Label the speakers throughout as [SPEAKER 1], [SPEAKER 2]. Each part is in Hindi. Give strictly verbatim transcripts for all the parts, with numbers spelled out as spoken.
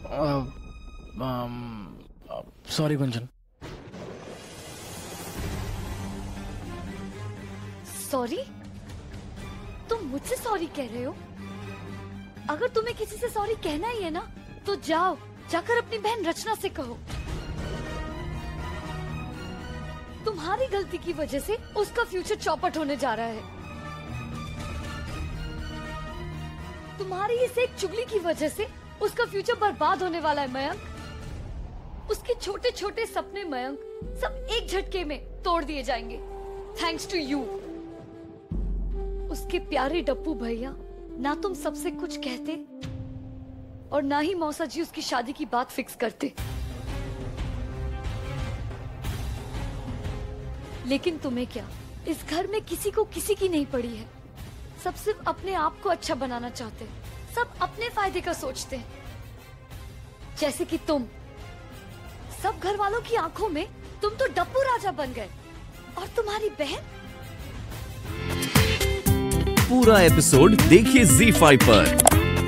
[SPEAKER 1] सॉरी गुंजन।
[SPEAKER 2] सॉरी? तुम मुझसे सॉरी कह रहे हो? अगर तुम्हें किसी से सॉरी कहना ही है ना, तो जाओ, जाकर अपनी बहन रचना से कहो। तुम्हारी गलती की वजह से उसका फ्यूचर चौपट होने जा रहा है। तुम्हारी इस एक चुगली की वजह से उसका फ्यूचर बर्बाद होने वाला है मयंक। उसके छोटे छोटे सपने मयंक सब एक झटके में तोड़ दिए जाएंगे, थैंक्स टू यू। उसके प्यारे डप्पू भैया ना तुम सबसे कुछ कहते और ना ही मौसा जी उसकी शादी की बात फिक्स करते। लेकिन तुम्हें क्या, इस घर में किसी को किसी की नहीं पड़ी है। सब सिर्फ अपने आप को अच्छा बनाना चाहते हैं, सब अपने फायदे का सोचते हैं। जैसे कि तुम, सब घर वालों की आंखों में तुम तो डप्पू राजा बन गए और तुम्हारी बहन।
[SPEAKER 3] पूरा एपिसोड देखिए ज़ी फाइव पर।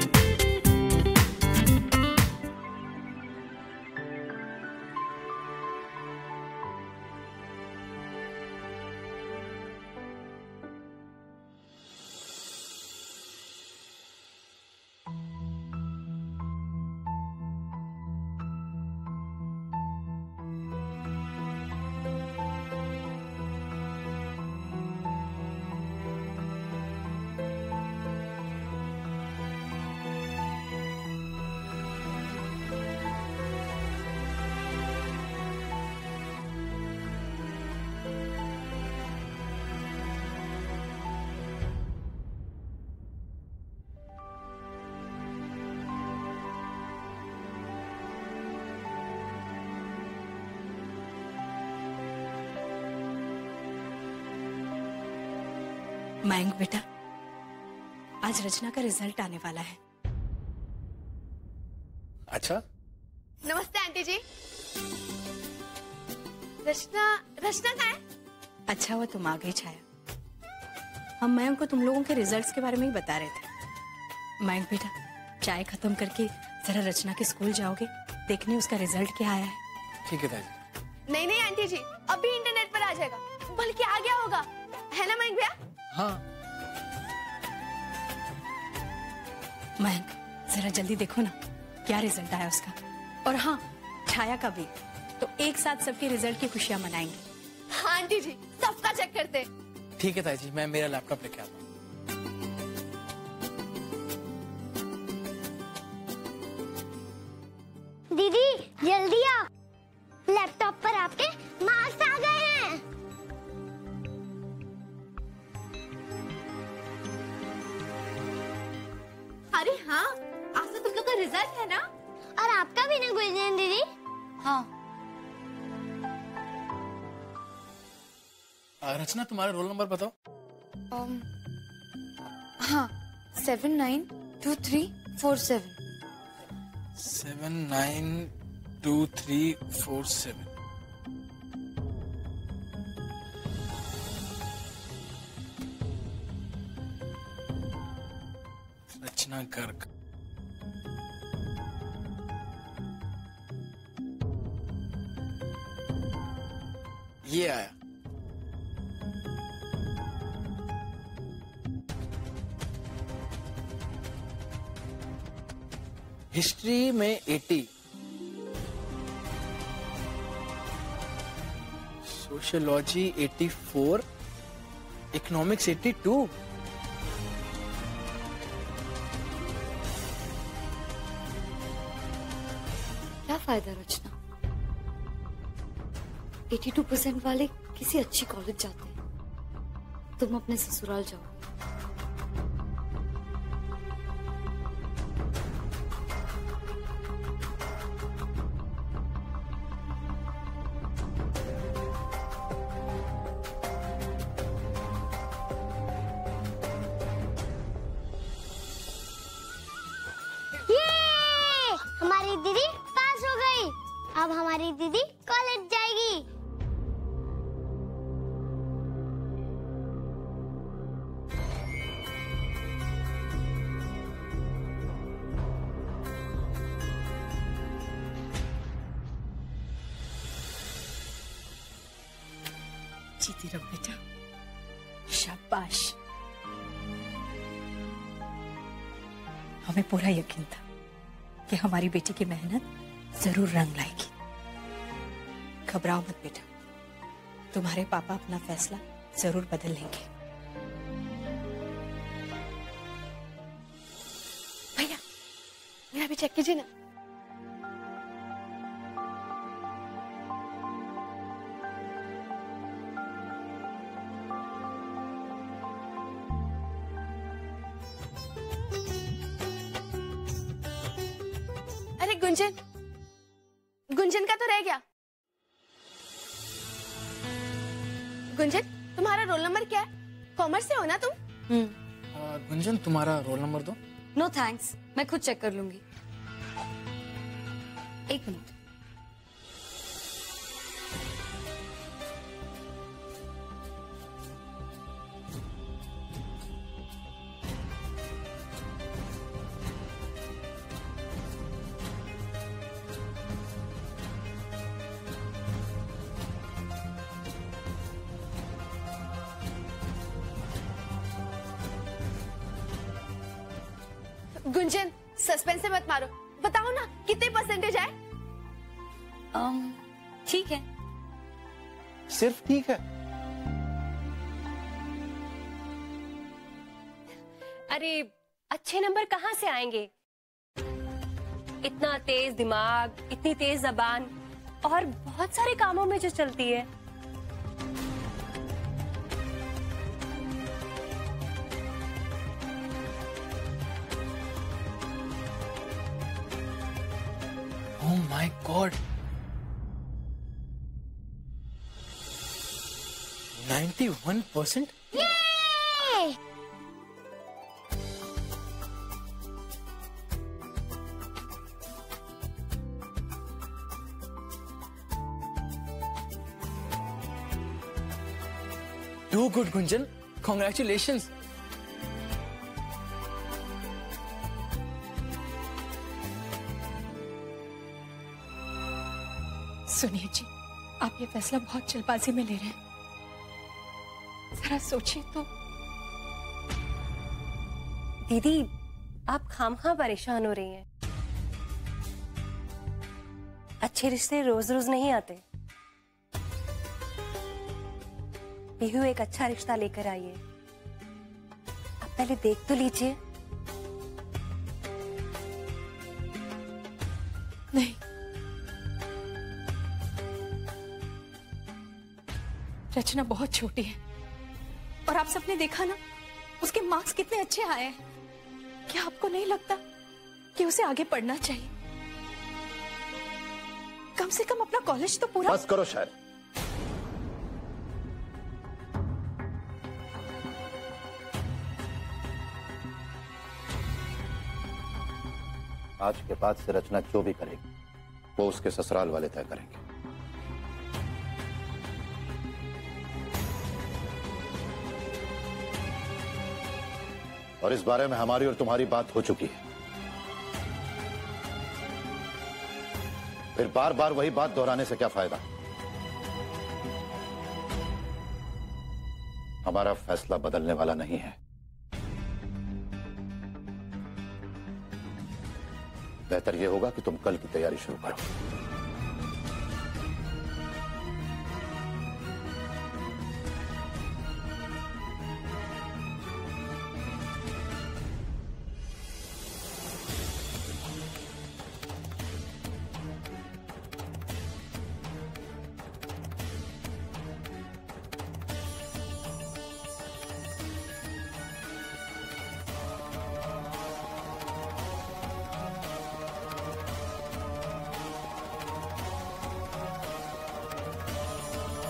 [SPEAKER 4] मयंक बेटा, आज रचना का रिजल्ट आने वाला है।
[SPEAKER 1] अच्छा?
[SPEAKER 5] नमस्ते आंटी जी। रचना रचना कहाँ है?
[SPEAKER 4] अच्छा हुआ तुम आ गई छाया। हम मयंक को तुम लोगों के रिजल्ट्स के बारे में ही बता रहे थे। मयंक बेटा, चाय खत्म करके जरा रचना के स्कूल जाओगे, देखने उसका रिजल्ट क्या आया है।
[SPEAKER 1] ठीक है दादी।
[SPEAKER 5] नहीं नहीं आंटी जी, अभी इंटरनेट पर आ जाएगा, बल्कि आ गया होगा, है ना मयंक भैया?
[SPEAKER 1] हाँ।
[SPEAKER 4] मयंक, जरा जल्दी देखो ना क्या रिजल्ट आया उसका। और हाँ, छाया का भी। तो एक साथ सबके रिजल्ट की खुशियां मनाएंगे।
[SPEAKER 5] हाँ आंटी जी, सबका चेक करते।
[SPEAKER 1] ठीक है ताई जी, मैं मेरा लैपटॉप लेके आता हूँ।
[SPEAKER 6] दीदी जल्दी आ, लैपटॉप पर आपके मार्क्स आ गए हैं।
[SPEAKER 5] अरे हाँ, आज तो तुम लोग का रिजल्ट है ना?
[SPEAKER 6] और आपका भी ना गुलजन दीदी?
[SPEAKER 5] हाँ।
[SPEAKER 1] रचना, तुम्हारा रोल नंबर बताओ।
[SPEAKER 5] um, हाँ, seven nine two three four seven.
[SPEAKER 1] Seven nine two three four seven. Rachna Garg. ये आया। हिस्ट्री में अस्सी, सोशियोलॉजी चौरासी, इकोनॉमिक्स बयासी।
[SPEAKER 2] क्या फायदा रचना, बयासी परसेंट वाले किसी अच्छी कॉलेज जाते हैं, तुम अपने ससुराल जाओ।
[SPEAKER 6] हमारी दीदी पास हो गई। अब हमारी दीदी कॉलेज जाएगी।
[SPEAKER 4] जीती रहो बेटा, शाबाश। हमें पूरा यकीन था कि हमारी बेटी की मेहनत जरूर रंग लाएगी। घबराओ मत बेटा, तुम्हारे पापा अपना फैसला जरूर बदल लेंगे।
[SPEAKER 5] भैया मेरा भी चेक कीजिए ना। अरे गुंजन, गुंजन का तो रह गया। गुंजन, तुम्हारा रोल नंबर क्या है? कॉमर्स से हो ना तुम?
[SPEAKER 2] हम्म।
[SPEAKER 1] गुंजन तुम्हारा रोल नंबर दो।
[SPEAKER 2] नो थैंक्स, मैं खुद चेक कर लूंगी। एक मिनट।
[SPEAKER 5] गुंजन, सस्पेंस से मत मारो, बताओ ना कितने परसेंटेज आए?
[SPEAKER 2] um, ठीक है।
[SPEAKER 1] सिर्फ ठीक है?
[SPEAKER 7] अरे अच्छे नंबर कहाँ से आएंगे? इतना तेज दिमाग, इतनी तेज जबान और बहुत सारे कामों में जो चलती है।
[SPEAKER 1] Oh my God! ninety-one percent?
[SPEAKER 6] Yay!
[SPEAKER 1] Too good, Gunjan. Congratulations.
[SPEAKER 4] सुनिए जी, आप ये फैसला बहुत जल्दबाजी में ले रहे हैं। जरा सोचिए तो।
[SPEAKER 7] दीदी, आप खामखा परेशान हो रही हैं। अच्छे रिश्ते रोज रोज नहीं आते। पीहू एक अच्छा रिश्ता लेकर आइए। आप पहले देख तो लीजिए।
[SPEAKER 4] नहीं, रचना बहुत छोटी है और आप सबने देखा ना उसके मार्क्स कितने अच्छे आए हैं। क्या आपको नहीं लगता कि उसे आगे पढ़ना चाहिए? कम से कम अपना कॉलेज तो पूरा।
[SPEAKER 8] बस करो शायर। आज के बाद से रचना जो भी करेगी वो उसके ससुराल वाले तय करेंगे। और इस बारे में हमारी और तुम्हारी बात हो चुकी है। फिर बार बार वही बात दोहराने से क्या फायदा? हमारा फैसला बदलने वाला नहीं है। बेहतर यह होगा कि तुम कल की तैयारी शुरू करो।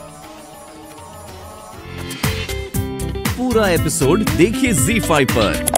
[SPEAKER 3] पूरा एपिसोड देखिए ज़ी फाइव पर।